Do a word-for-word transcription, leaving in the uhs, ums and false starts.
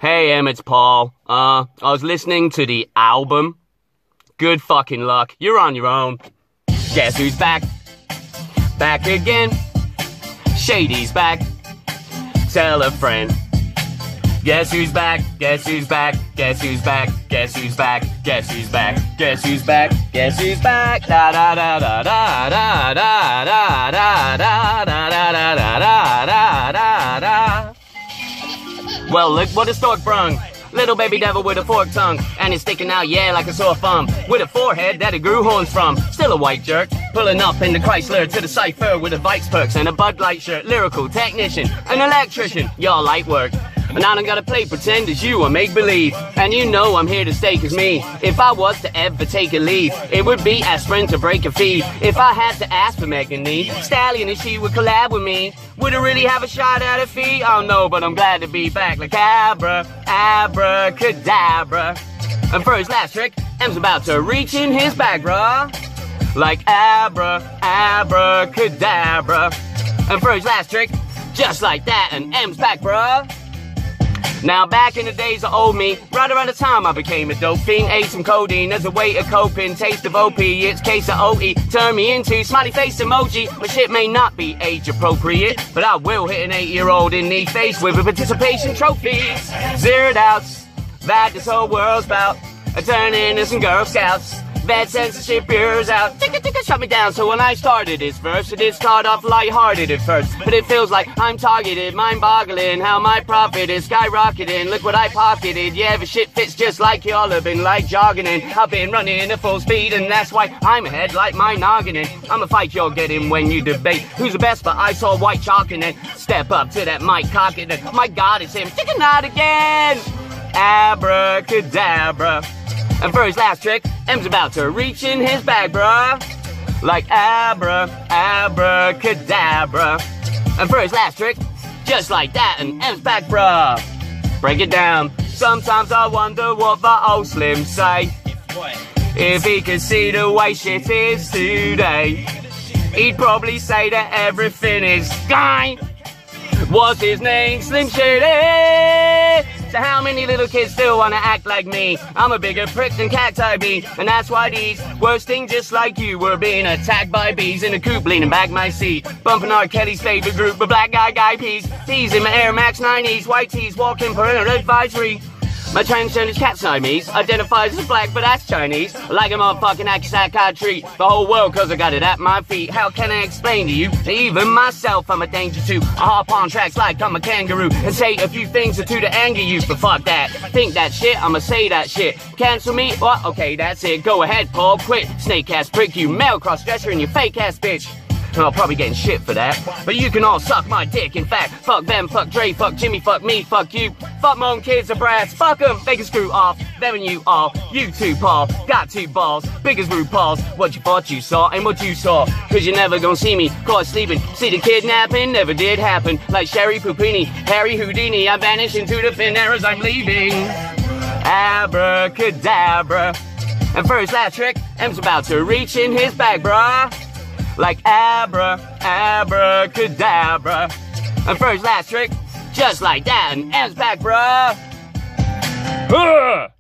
Hey, Em, it's Paul. Uh, I was listening to the album. Good fucking luck. You're on your own. Guess who's back? Back again. Shady's back. Tell a friend. Guess who's back? Guess who's back? Guess who's back? Guess who's back? Guess who's back? Guess who's back? Guess who's back? Da da da da da da da da da da da da da da da da da. Well, look what a stork brung. Little baby devil with a forked tongue, and it's sticking out, yeah, like a sore thumb. With a forehead that it grew horns from. Still a white jerk, pulling up in the Chrysler to the Cypher with a Vikes perks and a Bud Light shirt. Lyrical technician, an electrician, y'all light work. And I don't gotta play pretend as you or make believe. And you know I'm here to stay, cause me, if I was to ever take a leave, it would be aspirin to break a feed. If I had to ask for Megan Thee Stallion and she would collab with me, would it really have a shot at a fee? Oh no, but I'm glad to be back like Abra, abracadabra. And for his last trick, M's about to reach in his bag, bruh. Like Abra, abracadabra. And for his last trick, just like that, and M's back, bruh. Now back in the days of old me, right around the time I became a dope fiend, ate some codeine as a way of coping, taste of opiates, case of O E, turn me into smiley face emoji. My shit may not be age appropriate, but I will hit an eight year old in the face with a participation trophy. Zero doubts that this whole world's about a turn into some Girl Scouts. Bad censorship bureaus out, ticka ticka shut me down. So when I started this verse, it did start off lighthearted at first, but it feels like I'm targeted, mind-boggling how my profit is skyrocketing. Look what I pocketed, yeah, the shit fits just like y'all have been like jogging in. I've been running at full speed, and that's why I'm ahead like my noggin in. I'ma fight y'all getting when you debate who's the best, but I saw white chalk and then step up to that mic cock and then, my God, it's him, ticka not again. Abracadabra. And for his last trick, M's about to reach in his bag, bruh. Like Abra, abracadabra. And for his last trick, just like that, and M's back, bruh. Break it down. Sometimes I wonder what the old Slim say. If he could see the way shit is today, he'd probably say that everything is fine. What's his name? Slim Shady. So how many little kids still wanna act like me? I'm a bigger prick than Cacti Bee, and that's why these worsting just like you were being attacked by bees in a coop, leaning back my seat, bumping R. Kelly's favorite group, the Black Guy Guy Peas. These in my Air Max nineties, white tees, walking parental advisory. My transgender's cat Siamese, identifies as black, but that's Chinese. Like a motherfucking Akisak I treat the whole world cause I got it at my feet. How can I explain to you? Even myself I'm a danger to. I hop on tracks like I'm a kangaroo and say a few things or two to anger you, but fuck that. Think that shit, I'ma say that shit. Cancel me? What? Okay, that's it. Go ahead, Paul, quit. Snake ass prick, you male cross-dresser and you fake ass bitch. And I'll probably get shit for that, but you can all suck my dick. In fact, fuck them, fuck Dre, fuck Jimmy, fuck me, fuck you. Fuck my own kids and brats, fuck them, they can screw off. Them and you all, you too, Paul, got two balls, big as RuPaul's. What you thought you saw ain't what you saw, cause you're never gonna see me caught sleeping. See the kidnapping never did happen. Like Sherry Pupini, Harry Houdini, I vanish into the thin air as I'm leaving. Abracadabra. And for his last trick, M's about to reach in his bag, bruh. Like Abra, abracadabra. And for his last trick, just like that, and M's back, bruh. Ugh!